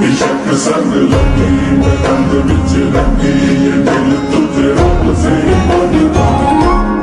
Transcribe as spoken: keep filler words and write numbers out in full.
बेशक संग लगी मैं कंध बिच रखी ये दिल तुझे रब से